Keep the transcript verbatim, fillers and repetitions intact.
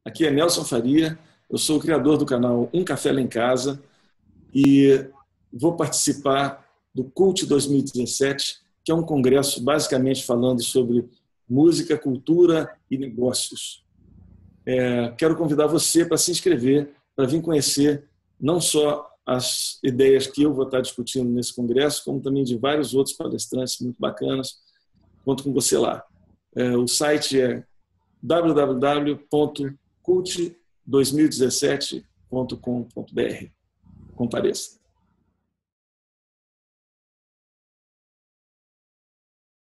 Aqui é Nelson Faria, eu sou o criador do canal Um Café Lá em Casa e vou participar do Cult dois mil e dezessete, que é um congresso basicamente falando sobre música, cultura e negócios. É, quero convidar você para se inscrever, para vir conhecer não só as ideias que eu vou estar discutindo nesse congresso, como também de vários outros palestrantes muito bacanas. Conto com você lá. É, o site é w w w ponto cult dois mil e dezessete ponto com ponto b r. Compareça.